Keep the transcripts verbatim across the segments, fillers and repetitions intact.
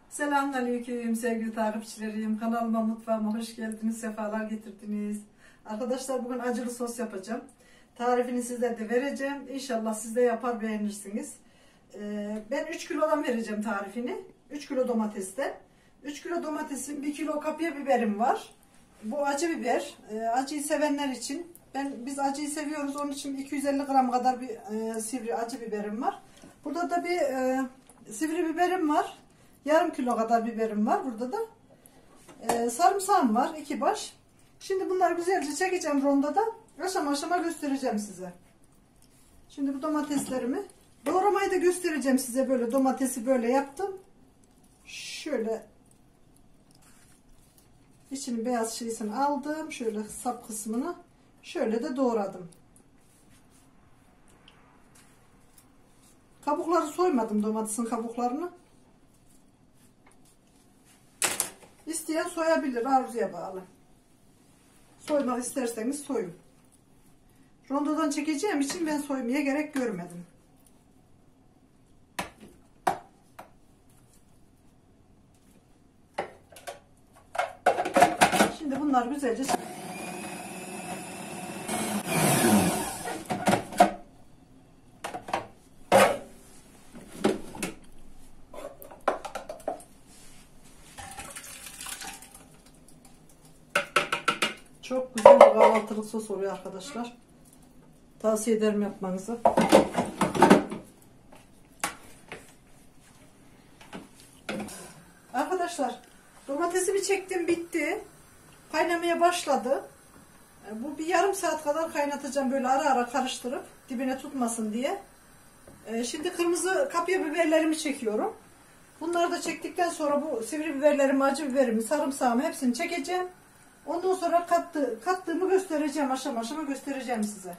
Selamünaleyküm sevgili takipçilerim. Kanalıma, mutfağıma hoş geldiniz, sefalar getirdiniz. Arkadaşlar bugün acılı sos yapacağım. Tarifini size de vereceğim. İnşallah siz de yapar beğenirsiniz. Ee, ben üç kilodan vereceğim tarifini. üç kilo domateste. üç kilo domatesin, bir kilo kapya biberim var. Bu acı biber. Ee, acıyı sevenler için. Ben biz acıyı seviyoruz. Onun için iki yüz elli gram kadar bir e, sivri acı biberim var. Burada da bir e, sivri biberim var. Yarım kilo kadar biberim var burada da. Ee, sarımsağım var. iki baş. Şimdi bunları güzelce çekeceğim rondoda. Aşama aşama göstereceğim size. Şimdi bu domateslerimi doğramayı da göstereceğim size. Böyle domatesi böyle yaptım. Şöyle içini beyaz şeysini aldım. Şöyle sap kısmını. Şöyle de doğradım. Kabukları soymadım, domatesin kabuklarını. İsteyen soyabilir, arzuya bağlı. Soymak isterseniz soyun. Rondodan çekeceğim için ben soymaya gerek görmedim. Şimdi bunlar güzelce çok güzel bir kahvaltılık sos oluyor arkadaşlar. Tavsiye ederim yapmanızı. Arkadaşlar domatesimi çektim, bitti. Kaynamaya başladı. Bu bir yarım saat kadar kaynatacağım, böyle ara ara karıştırıp dibine tutmasın diye. Şimdi kırmızı kapya biberlerimi çekiyorum. Bunları da çektikten sonra bu sivri biberlerimi, acı biberimi, sarımsağımı hepsini çekeceğim. Ondan sonra kattı, kattığımı göstereceğim, aşama aşama göstereceğim size.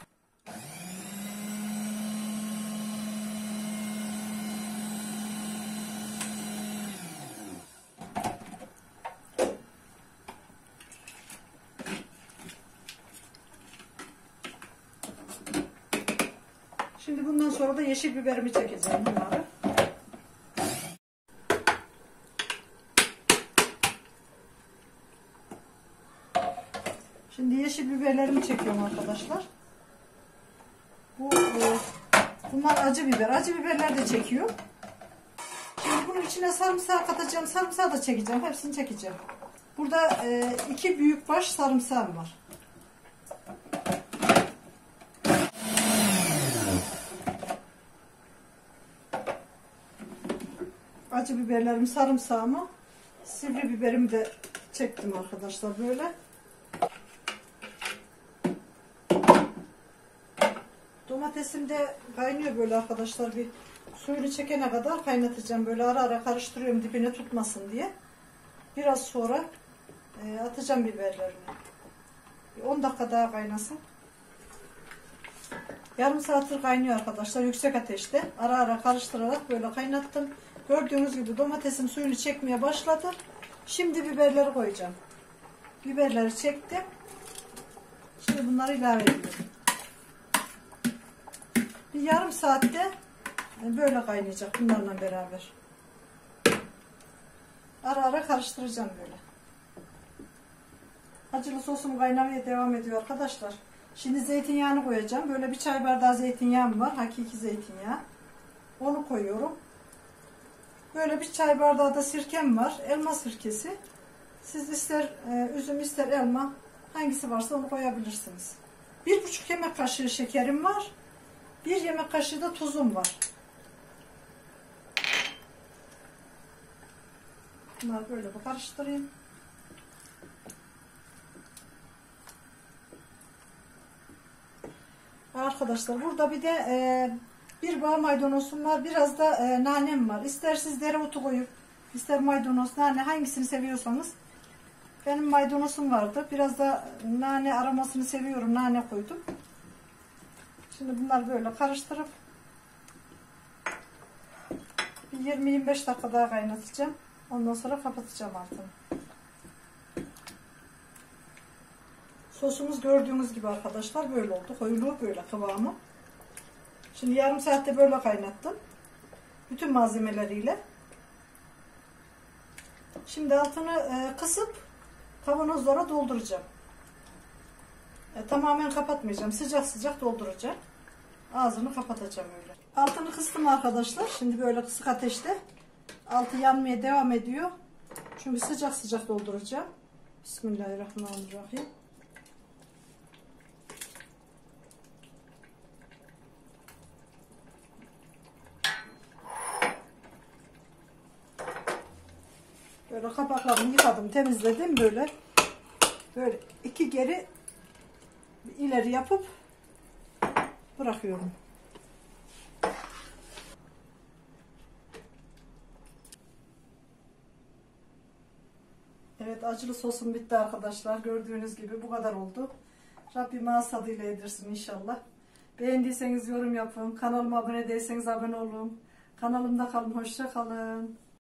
Şimdi bundan sonra da yeşil biberimi çekeceğim bunları. Şimdi yeşil biberlerimi çekiyorum arkadaşlar. Bu e, bunlar acı biber. Acı biberler de çekiyor. Şimdi bunun içine sarımsağı katacağım. Sarımsağı da çekeceğim. Hepsini çekeceğim. Burada e, iki büyük baş sarımsağım var. Acı biberlerimi, sarımsağımı, sivri biberimi de çektim arkadaşlar böyle. Domatesim de kaynıyor böyle arkadaşlar, bir suyunu çekene kadar kaynatacağım. Böyle ara ara karıştırıyorum dibine tutmasın diye. Biraz sonra e, atacağım biberlerini. on dakika daha kaynasın. Yarım saattir kaynıyor arkadaşlar yüksek ateşte. Ara ara karıştırarak böyle kaynattım. Gördüğünüz gibi domatesim suyunu çekmeye başladı. Şimdi biberleri koyacağım. Biberleri çektim. Şimdi bunları ilave ediyorum. Bir yarım saatte böyle kaynayacak bunlarla beraber. Ara ara karıştıracağım böyle. Acılı sosum kaynamaya devam ediyor arkadaşlar. Şimdi zeytinyağını koyacağım. Böyle bir çay bardağı zeytinyağım var. Hakiki zeytinyağı. Onu koyuyorum. Böyle bir çay bardağı da sirkem var. Elma sirkesi. Siz ister e, üzüm ister elma, hangisi varsa onu koyabilirsiniz. Bir buçuk yemek kaşığı şekerim var. Bir yemek kaşığı da tuzum var. Bunları böyle bir karıştırayım. Arkadaşlar burada bir de e, bir bağ maydanozum var. Biraz da e, nanem var. İster siz dereotu koyup, ister maydanoz, nane, hangisini seviyorsanız. Benim maydanozum vardı. Biraz da nane aromasını seviyorum. Nane koydum. Şimdi bunları böyle karıştırıp yirmi yirmi beş dakika daha kaynatacağım. Ondan sonra kapatacağım altını. Sosumuz gördüğünüz gibi arkadaşlar böyle oldu. Koyuluğu böyle kıvamı. Şimdi yarım saatte böyle kaynattım. Bütün malzemeleriyle. Şimdi altını e, kısıp kavanozlara dolduracağım. E, tamamen kapatmayacağım. Sıcak sıcak dolduracağım. Ağzını kapatacağım öyle. Altını kıstım arkadaşlar. Şimdi böyle kısık ateşte. Altı yanmaya devam ediyor. Çünkü sıcak sıcak dolduracağım. Bismillahirrahmanirrahim. Böyle kapaklarını yıkadım, temizledim böyle. Böyle iki geri ileri yapıp bırakıyorum. Evet, acılı sosum bitti arkadaşlar. Gördüğünüz gibi bu kadar oldu. Rabbim ağız tadıyla yedirsin inşallah. Beğendiyseniz yorum yapın. Kanalıma abone değilseniz abone olun. Kanalımda kalın. Hoşça kalın.